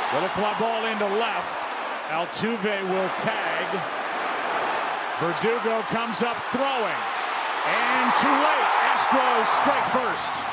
Little fly ball into left. Altuve will tag. Verdugo comes up throwing. And too late. Astros strike first.